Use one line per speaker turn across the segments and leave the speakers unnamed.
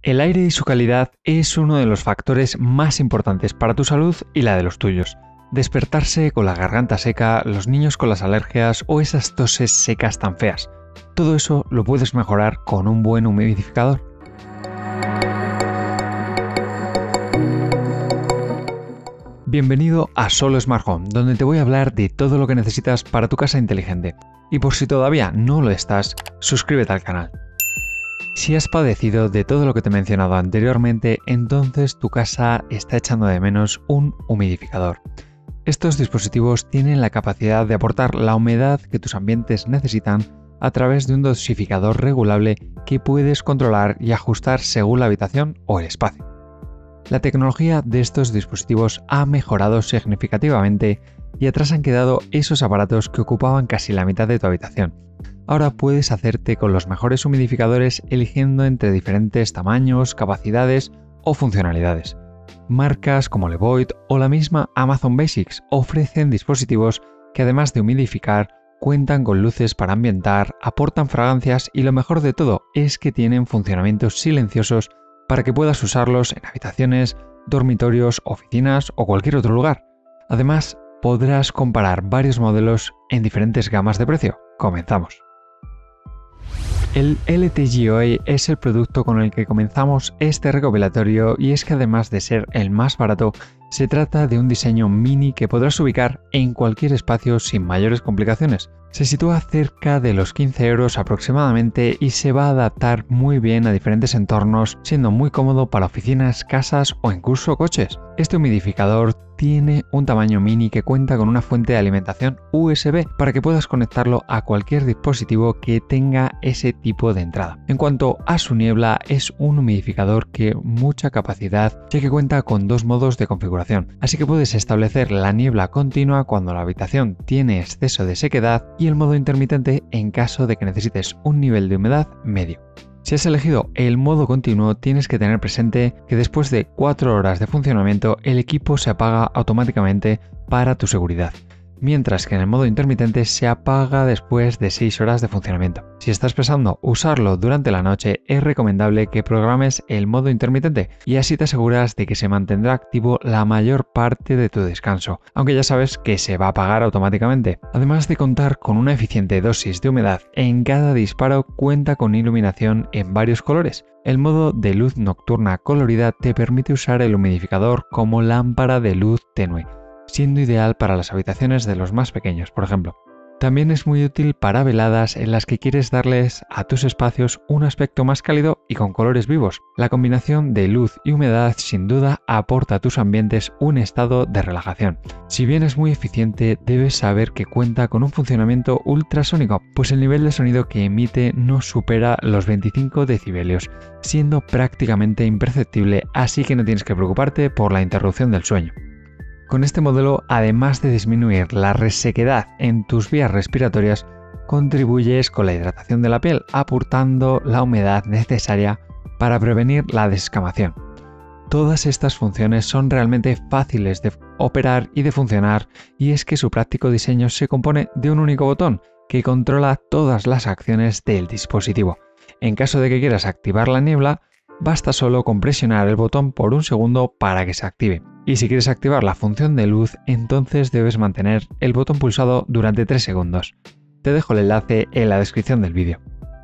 El aire y su calidad es uno de los factores más importantes para tu salud y la de los tuyos. Despertarse con la garganta seca, los niños con las alergias o esas toses secas tan feas. Todo eso lo puedes mejorar con un buen humidificador. Bienvenido a Solo Smart Home, donde te voy a hablar de todo lo que necesitas para tu casa inteligente. Y por si todavía no lo estás, suscríbete al canal. Si has padecido de todo lo que te he mencionado anteriormente, entonces tu casa está echando de menos un humidificador. Estos dispositivos tienen la capacidad de aportar la humedad que tus ambientes necesitan a través de un dosificador regulable que puedes controlar y ajustar según la habitación o el espacio. La tecnología de estos dispositivos ha mejorado significativamente y atrás han quedado esos aparatos que ocupaban casi la mitad de tu habitación. Ahora puedes hacerte con los mejores humidificadores eligiendo entre diferentes tamaños, capacidades o funcionalidades. Marcas como Levoit o la misma Amazon Basics ofrecen dispositivos que además de humidificar, cuentan con luces para ambientar, aportan fragancias y lo mejor de todo es que tienen funcionamientos silenciosos para que puedas usarlos en habitaciones, dormitorios, oficinas o cualquier otro lugar. Además, podrás comparar varios modelos en diferentes gamas de precio. Comenzamos. El LTGOA es el producto con el que comenzamos este recopilatorio y es que además de ser el más barato, se trata de un diseño mini que podrás ubicar en cualquier espacio sin mayores complicaciones. Se sitúa cerca de los 15 € aproximadamente y se va a adaptar muy bien a diferentes entornos, siendo muy cómodo para oficinas, casas o incluso coches. Este humidificador tiene un tamaño mini que cuenta con una fuente de alimentación USB para que puedas conectarlo a cualquier dispositivo que tenga ese tipo de entrada. En cuanto a su niebla, es un humidificador que mucha capacidad, ya que cuenta con dos modos de configuración, así que puedes establecer la niebla continua cuando la habitación tiene exceso de sequedad y el modo intermitente en caso de que necesites un nivel de humedad medio. Si has elegido el modo continuo, tienes que tener presente que después de 4 horas de funcionamiento el equipo se apaga automáticamente para tu seguridad, mientras que en el modo intermitente se apaga después de 6 horas de funcionamiento. Si estás pensando usarlo durante la noche, es recomendable que programes el modo intermitente y así te aseguras de que se mantendrá activo la mayor parte de tu descanso, aunque ya sabes que se va a apagar automáticamente. Además de contar con una eficiente dosis de humedad, en cada disparo cuenta con iluminación en varios colores. El modo de luz nocturna colorida te permite usar el humidificador como lámpara de luz tenue, siendo ideal para las habitaciones de los más pequeños, por ejemplo. También es muy útil para veladas en las que quieres darles a tus espacios un aspecto más cálido y con colores vivos. La combinación de luz y humedad sin duda aporta a tus ambientes un estado de relajación. Si bien es muy eficiente, debes saber que cuenta con un funcionamiento ultrasónico, pues el nivel de sonido que emite no supera los 25 decibelios, siendo prácticamente imperceptible, así que no tienes que preocuparte por la interrupción del sueño. Con este modelo, además de disminuir la resequedad en tus vías respiratorias, contribuyes con la hidratación de la piel, aportando la humedad necesaria para prevenir la descamación. Todas estas funciones son realmente fáciles de operar y de funcionar, y es que su práctico diseño se compone de un único botón que controla todas las acciones del dispositivo. En caso de que quieras activar la niebla, basta solo con presionar el botón por un segundo para que se active. Y si quieres activar la función de luz, entonces debes mantener el botón pulsado durante 3 segundos. Te dejo el enlace en la descripción del vídeo.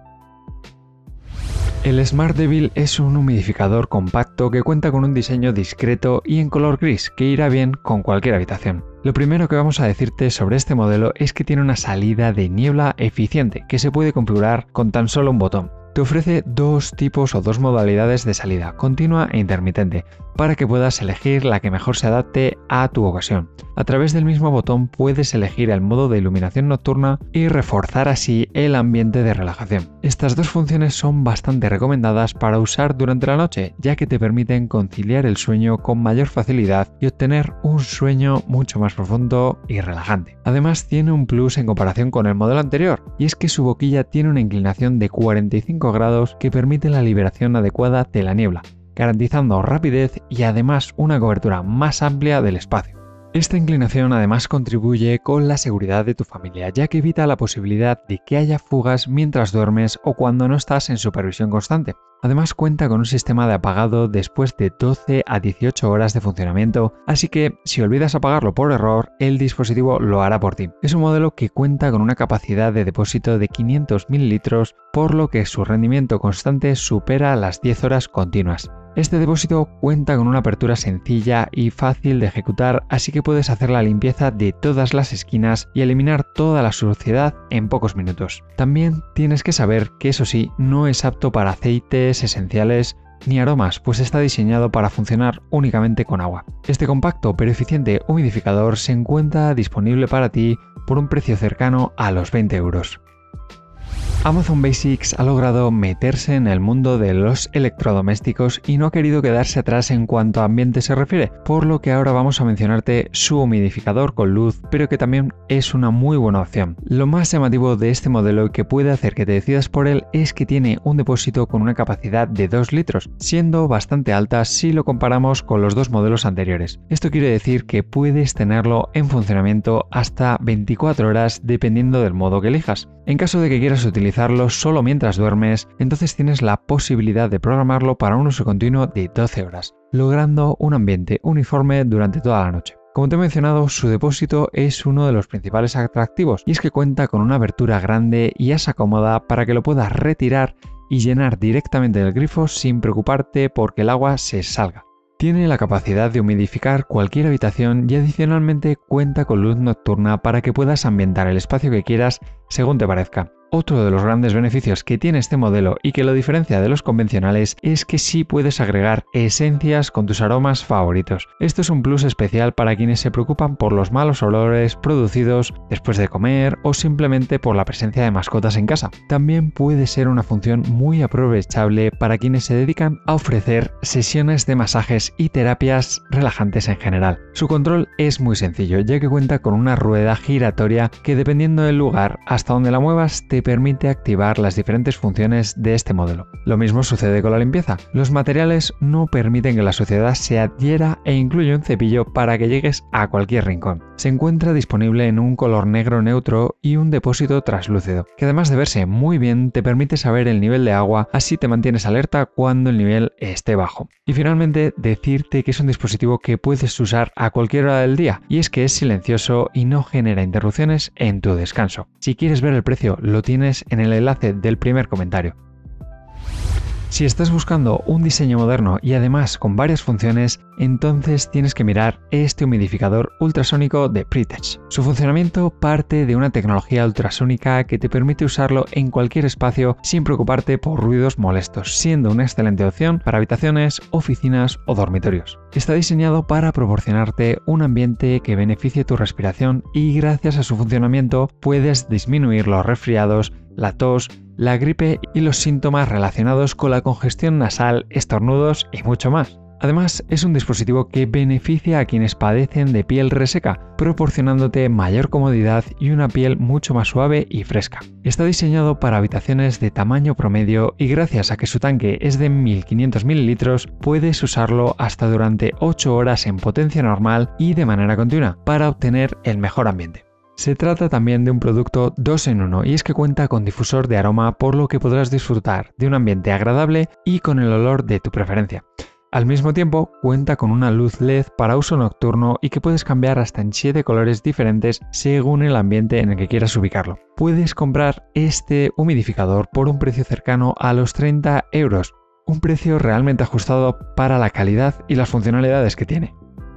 El Smart Devil es un humidificador compacto que cuenta con un diseño discreto y en color gris que irá bien con cualquier habitación. Lo primero que vamos a decirte sobre este modelo es que tiene una salida de niebla eficiente que se puede configurar con tan solo un botón. Te ofrece dos tipos o dos modalidades de salida, continua e intermitente, para que puedas elegir la que mejor se adapte a tu ocasión. A través del mismo botón puedes elegir el modo de iluminación nocturna y reforzar así el ambiente de relajación. Estas dos funciones son bastante recomendadas para usar durante la noche, ya que te permiten conciliar el sueño con mayor facilidad y obtener un sueño mucho más profundo y relajante. Además, tiene un plus en comparación con el modelo anterior, y es que su boquilla tiene una inclinación de 45 grados que permite la liberación adecuada de la niebla, garantizando rapidez y además una cobertura más amplia del espacio. Esta inclinación además contribuye con la seguridad de tu familia, ya que evita la posibilidad de que haya fugas mientras duermes o cuando no estás en supervisión constante. Además cuenta con un sistema de apagado después de 12 a 18 horas de funcionamiento, así que si olvidas apagarlo por error, el dispositivo lo hará por ti. Es un modelo que cuenta con una capacidad de depósito de 500 ml, por lo que su rendimiento constante supera las 10 horas continuas. Este depósito cuenta con una apertura sencilla y fácil de ejecutar, así que puedes hacer la limpieza de todas las esquinas y eliminar toda la suciedad en pocos minutos. También tienes que saber que eso sí, no es apto para aceites esenciales ni aromas, pues está diseñado para funcionar únicamente con agua. Este compacto pero eficiente humidificador se encuentra disponible para ti por un precio cercano a los 20 euros. Amazon Basics ha logrado meterse en el mundo de los electrodomésticos y no ha querido quedarse atrás en cuanto a ambiente se refiere, por lo que ahora vamos a mencionarte su humidificador con luz, pero que también es una muy buena opción. Lo más llamativo de este modelo y que puede hacer que te decidas por él es que tiene un depósito con una capacidad de 2 litros, siendo bastante alta si lo comparamos con los dos modelos anteriores. Esto quiere decir que puedes tenerlo en funcionamiento hasta 24 horas dependiendo del modo que elijas. En caso de que quieras utilizarlo solo mientras duermes, entonces tienes la posibilidad de programarlo para un uso continuo de 12 horas, logrando un ambiente uniforme durante toda la noche. Como te he mencionado, su depósito es uno de los principales atractivos y es que cuenta con una abertura grande y asa cómoda para que lo puedas retirar y llenar directamente del grifo sin preocuparte porque el agua se salga. Tiene la capacidad de humidificar cualquier habitación y adicionalmente cuenta con luz nocturna para que puedas ambientar el espacio que quieras según te parezca. Otro de los grandes beneficios que tiene este modelo y que lo diferencia de los convencionales es que sí puedes agregar esencias con tus aromas favoritos. Esto es un plus especial para quienes se preocupan por los malos olores producidos después de comer o simplemente por la presencia de mascotas en casa. También puede ser una función muy aprovechable para quienes se dedican a ofrecer sesiones de masajes y terapias relajantes en general. Su control es muy sencillo, ya que cuenta con una rueda giratoria que dependiendo del lugar hasta donde la muevas te permite activar las diferentes funciones de este modelo. Lo mismo sucede con la limpieza. Los materiales no permiten que la suciedad se adhiera e incluye un cepillo para que llegues a cualquier rincón. Se encuentra disponible en un color negro neutro y un depósito translúcido, que además de verse muy bien te permite saber el nivel de agua, así te mantienes alerta cuando el nivel esté bajo. Y finalmente decirte que es un dispositivo que puedes usar a cualquier hora del día, y es que es silencioso y no genera interrupciones en tu descanso. Si quieres ver el precio, lo tienes en el enlace del primer comentario. Si estás buscando un diseño moderno y además con varias funciones, entonces tienes que mirar este humidificador ultrasónico de Pretech. Su funcionamiento parte de una tecnología ultrasónica que te permite usarlo en cualquier espacio sin preocuparte por ruidos molestos, siendo una excelente opción para habitaciones, oficinas o dormitorios. Está diseñado para proporcionarte un ambiente que beneficie tu respiración y gracias a su funcionamiento puedes disminuir los resfriados, la tos, la gripe y los síntomas relacionados con la congestión nasal, estornudos y mucho más. Además, es un dispositivo que beneficia a quienes padecen de piel reseca, proporcionándote mayor comodidad y una piel mucho más suave y fresca. Está diseñado para habitaciones de tamaño promedio y gracias a que su tanque es de 1500 ml, puedes usarlo hasta durante 8 horas en potencia normal y de manera continua para obtener el mejor ambiente. Se trata también de un producto 2 en 1 y es que cuenta con difusor de aroma, por lo que podrás disfrutar de un ambiente agradable y con el olor de tu preferencia. Al mismo tiempo, cuenta con una luz LED para uso nocturno y que puedes cambiar hasta en 7 colores diferentes según el ambiente en el que quieras ubicarlo. Puedes comprar este humidificador por un precio cercano a los 30 euros, un precio realmente ajustado para la calidad y las funcionalidades que tiene.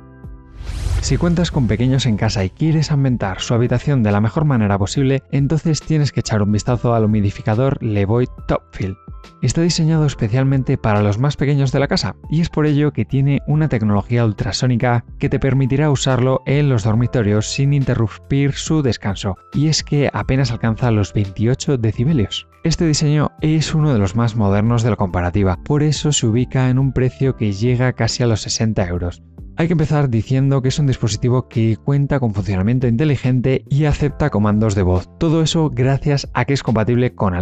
Si cuentas con pequeños en casa y quieres ambientar su habitación de la mejor manera posible, entonces tienes que echar un vistazo al humidificador Levoit Topfill. Está diseñado especialmente para los más pequeños de la casa y es por ello que tiene una tecnología ultrasónica que te permitirá usarlo en los dormitorios sin interrumpir su descanso, y es que apenas alcanza los 28 decibelios. Este diseño es uno de los más modernos de la comparativa, por eso se ubica en un precio que llega casi a los 60 euros. Hay que empezar diciendo que es un dispositivo que cuenta con funcionamiento inteligente y acepta comandos de voz. Todo eso gracias a que es compatible con Alexa.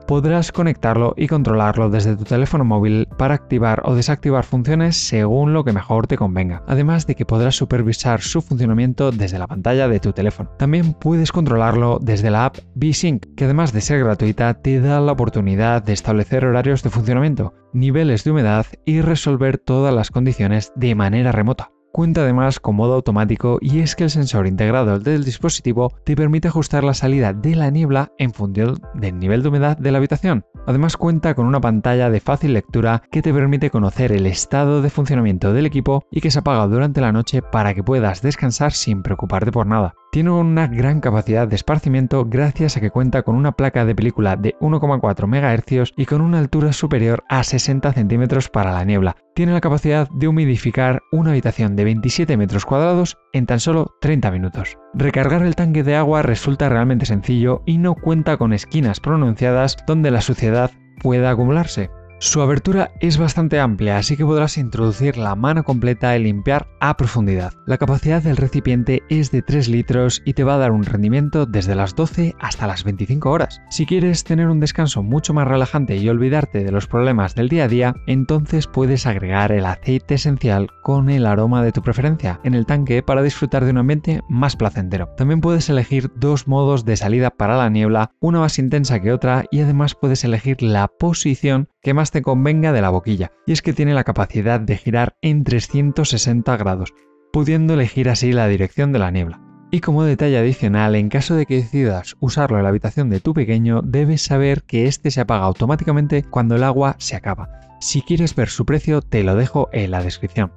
podrás conectarlo y controlarlo desde tu teléfono móvil para activar o desactivar funciones según lo que mejor te convenga, además de que podrás supervisar su funcionamiento desde la pantalla de tu teléfono. También puedes controlarlo desde la app VSync, que además de ser gratuita te da la oportunidad de establecer horarios de funcionamiento, niveles de humedad y resolver todas las condiciones de manera remota. Cuenta además con modo automático, y es que el sensor integrado del dispositivo te permite ajustar la salida de la niebla en función del nivel de humedad de la habitación. Además cuenta con una pantalla de fácil lectura que te permite conocer el estado de funcionamiento del equipo y que se apaga durante la noche para que puedas descansar sin preocuparte por nada. Tiene una gran capacidad de esparcimiento gracias a que cuenta con una placa de película de 1,4 MHz y con una altura superior a 60 centímetros para la niebla. Tiene la capacidad de humidificar una habitación de 27 metros cuadrados en tan solo 30 minutos. Recargar el tanque de agua resulta realmente sencillo y no cuenta con esquinas pronunciadas donde la suciedad pueda acumularse. Su abertura es bastante amplia, así que podrás introducir la mano completa y limpiar a profundidad. La capacidad del recipiente es de 3 litros y te va a dar un rendimiento desde las 12 hasta las 25 horas. Si quieres tener un descanso mucho más relajante y olvidarte de los problemas del día a día, entonces puedes agregar el aceite esencial con el aroma de tu preferencia en el tanque para disfrutar de un ambiente más placentero. También puedes elegir 2 modos de salida para la niebla, una más intensa que otra, y además puedes elegir la posición que más te convenga de la boquilla, y es que tiene la capacidad de girar en 360 grados, pudiendo elegir así la dirección de la niebla. Y como detalle adicional, en caso de que decidas usarlo en la habitación de tu pequeño, debes saber que este se apaga automáticamente cuando el agua se acaba. Si quieres ver su precio, te lo dejo en la descripción.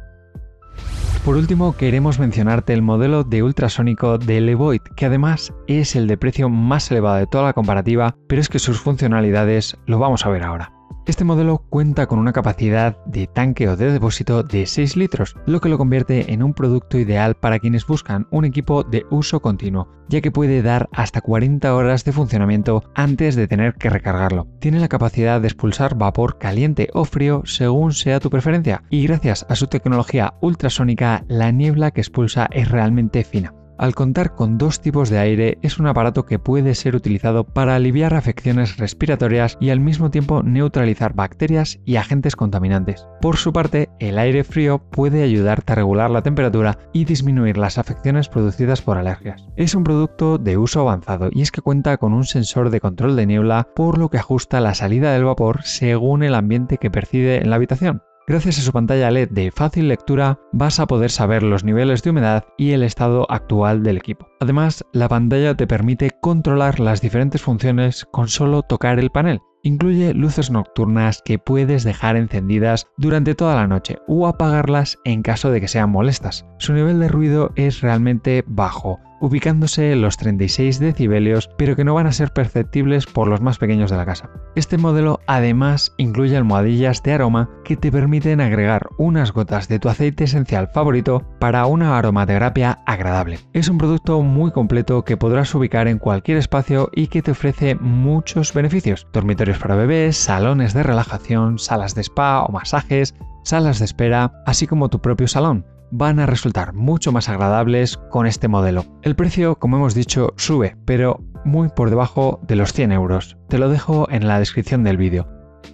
Por último, queremos mencionarte el modelo de ultrasónico de Levoit, que además es el de precio más elevado de toda la comparativa, pero es que sus funcionalidades lo vamos a ver ahora. Este modelo cuenta con una capacidad de tanque o de depósito de 6 litros, lo que lo convierte en un producto ideal para quienes buscan un equipo de uso continuo, ya que puede dar hasta 40 horas de funcionamiento antes de tener que recargarlo. Tiene la capacidad de expulsar vapor caliente o frío según sea tu preferencia, y gracias a su tecnología ultrasónica, la niebla que expulsa es realmente fina. Al contar con 2 tipos de aire, es un aparato que puede ser utilizado para aliviar afecciones respiratorias y al mismo tiempo neutralizar bacterias y agentes contaminantes. Por su parte, el aire frío puede ayudarte a regular la temperatura y disminuir las afecciones producidas por alergias. Es un producto de uso avanzado, y es que cuenta con un sensor de control de niebla, por lo que ajusta la salida del vapor según el ambiente que percibe en la habitación. Gracias a su pantalla LED de fácil lectura, vas a poder saber los niveles de humedad y el estado actual del equipo. Además, la pantalla te permite controlar las diferentes funciones con solo tocar el panel. Incluye luces nocturnas que puedes dejar encendidas durante toda la noche o apagarlas en caso de que sean molestas. Su nivel de ruido es realmente bajo, ubicándose en los 36 decibelios, pero que no van a ser perceptibles por los más pequeños de la casa. Este modelo además incluye almohadillas de aroma que te permiten agregar unas gotas de tu aceite esencial favorito para una aromaterapia agradable. Es un producto muy completo que podrás ubicar en cualquier espacio y que te ofrece muchos beneficios: dormitorios para bebés, salones de relajación, salas de spa o masajes, salas de espera, así como tu propio salón. Van a resultar mucho más agradables con este modelo. El precio, como hemos dicho, sube, pero muy por debajo de los 100 euros. Te lo dejo en la descripción del vídeo.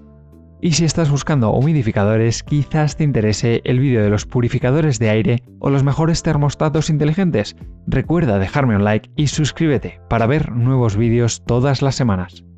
Y si estás buscando humidificadores, quizás te interese el vídeo de los purificadores de aire o los mejores termostatos inteligentes. Recuerda dejarme un like y suscríbete para ver nuevos vídeos todas las semanas.